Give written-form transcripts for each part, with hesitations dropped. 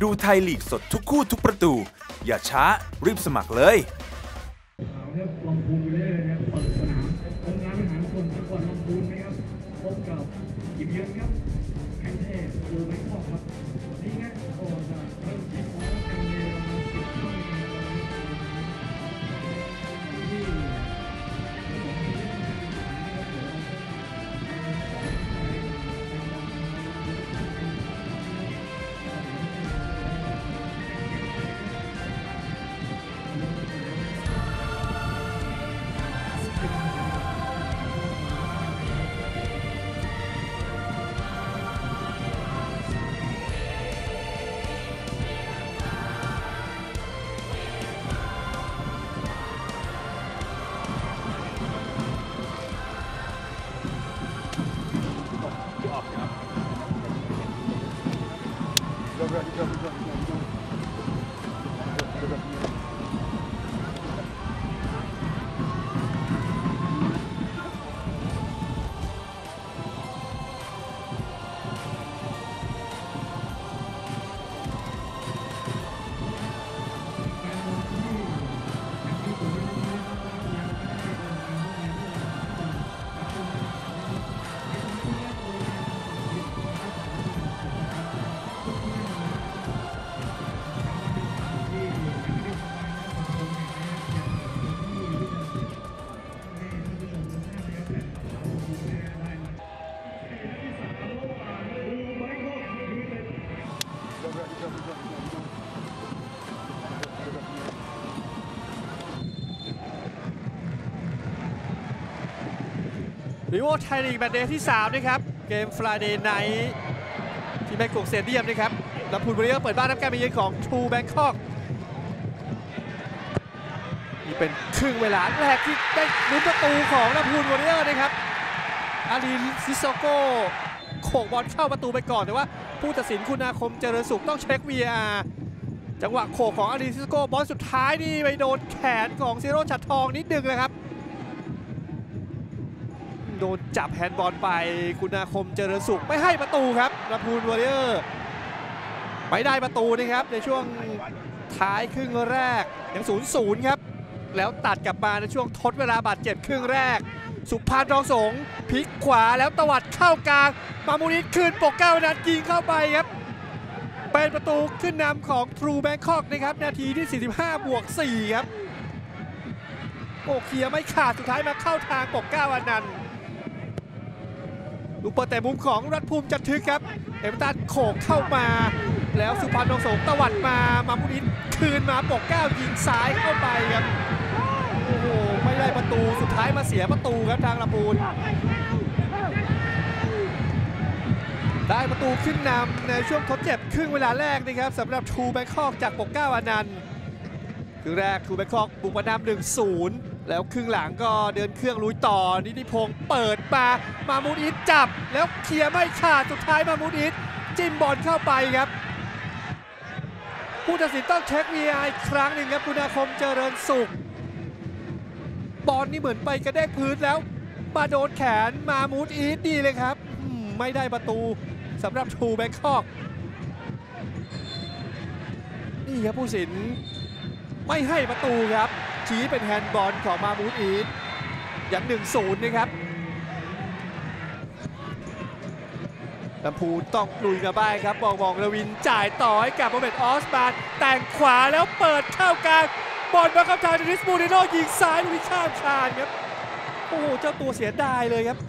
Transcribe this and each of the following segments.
ดูไทยลีกสดทุกคู่ทุกประตู อย่าช้ารีบสมัครเลยลำพูนเลยนะครับเปิดสนามองค์การบริหารส่วนจังหวัดลำพูนนะครับพบกับทีมเยือนครับแข่งเทพโดยไม่พอครับนี่ไงก็จะเริ่มที่ของกันในเวลา10 นาฬิกาที่ริโวไทยลีกแมตช์เดย์ที่3นะครับเกม Friday Night ที่แบงกอกสเตเดียมนะครับลำพูนวอริเออร์เปิดบ้านรับการมาเยือนของ True Bangkok นี่เป็นครึ่งเวลาแรกที่ได้ลุ้นประตูของลำพูนวอริเออร์นะครับอารีซิโซโก้โขกบอลเข้าประตูไปก่อนแต่ว่าผู้ตัดสินคุณอาคมเจริญสุขต้องเช็ค VAR จังหวะโขกของอารีซิโซโก้บอลสุดท้ายนี่ไปโดนแขนของซีโร่ฉัตรทองนิดนึงนะครับโดนจับแฮนด์บอลไปคุณอาคมเจริญสุขไม่ให้ประตูครับลำพูนวอริเออร์ไม่ได้ประตูนะครับในช่วงท้ายครึ่งแรกยัง 0-0 ครับแล้วตัดกลับมาในช่วงทดเวลาบาดเจ็บครึ่งแรกสุพานทองสงพลิกขวาแล้วตวัดเข้ากลางมามูนิดคืนปกเก้านัดยิงเข้าไปครับเป็นประตูขึ้นนำของ True Bangkok นะครับนาทีที่45+4ครับโอ้เคลียร์ไม่ขาดสุดท้ายมาเข้าทางปกเก้าอนันต์ลูกเปิดแต่มุมของรัฐภูมิจันทึกครับเอเวอร์ตันโขกเข้ามาแล้วสุพรรณทองสงตวัดมามุนิดคืนมาปกเก้ายิงซ้ายเข้าไปครับโอ้โหไม่ได้ประตูสุดท้ายมาเสียประตูครับทางลำพูนได้ประตูขึ้นนำในช่วงทดเจ็บครึ่งเวลาแรกนะครับสำหรับ True Bangkok จากปกเก้าอนันต์ครึ่งแรก True Bangkok บุกมานำ 1-0แล้วครึ่งหลังก็เดินเครื่องลุยต่อนิติพงศ์เปิดมามูนิดจับแล้วเคลียร์ไม่ขาดสุดท้ายมามูนิดจิ้มบอลเข้าไปครับผู้ตัดสินต้องเช็ค VAR อีกครั้งหนึ่งครับคุณอาคมเจริญสุขบอลนี่เหมือนไปกระแทกพื้นแล้วมาโดนแขนมามูนิดดีเลยครับไม่ได้ประตูสำหรับ True Bangkok นี่ครับผู้ตัดสินไม่ให้ประตูครับชี้เป็นแฮนด์บอลของมามูนิดอย่าง 1-0 นะครับลำพูนต้องลุยกับบ้านครับมองระวินจ่ายต่อให้กับโมเมนต์ออสบานแต่งขวาแล้วเปิดเข้ากลางบอลมาเข้าทางเดนิสมูริโน่ยิงซ้ายลุยข้ามคานครับโอ้โหเจ้าตัวเสียดายเลยครับ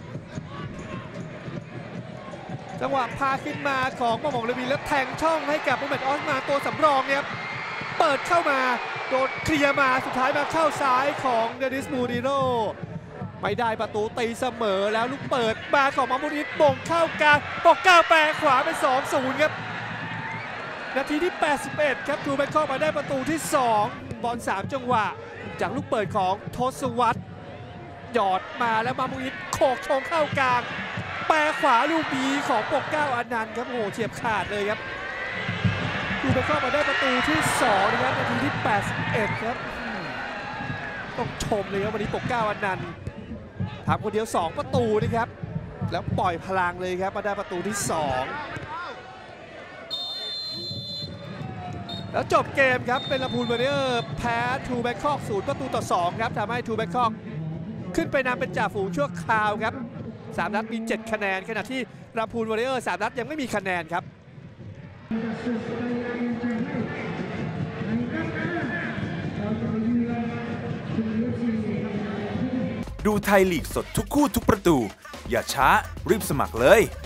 จังหวะพาขึ้นมาของมองระวินแล้วแทงช่องให้กับโมเมนต์ออสบานตัวสำรองครับเปิดเข้ามาโดนเคลียร์มาสุดท้ายมาเข้าซ้ายของเดนิสมูริโน่ไม่ได้ประตูตีเสมอแล้วลูกเปิดมาของมามูนิดบ่งเข้ากลางปกเก้าแปรขวาเป็น 2-0 ครับนาทีที่81ครับTrue Bangkokมาได้ประตูที่2บอล3จังหวะจากลูกเปิดของทศวรรษหยอดมาแล้วมามูนิดโขกชงเข้ากลางแปรขวาลูกบีของปกเก้าอนันต์ครับโอ้โหเฉียบขาดเลยครับTrue Bangkokมาได้ประตูที่2นะครับนาทีที่81ครับต้องชมเลยครับวันนี้ปกเก้าอนันต์ทำคนเดียว2ประตูนะครับแล้วปล่อยพลังเลยครับมาได้ประตูที่2 แล้วจบเกมครับเป็นลำพูนวอริเออร์แพ้ทูแบงคอก0-2ครับทำให้ทูแบงคอกขึ้นไปนำเป็นจ่าฝูงชั่วคราวครับ3 นัดมี 7 คะแนนขณะที่ลำพูนวอริเออร์3 นัดยังไม่มีคะแนนครับดูไทยลีกสดทุกคู่ทุกประตู อย่าช้ารีบสมัครเลย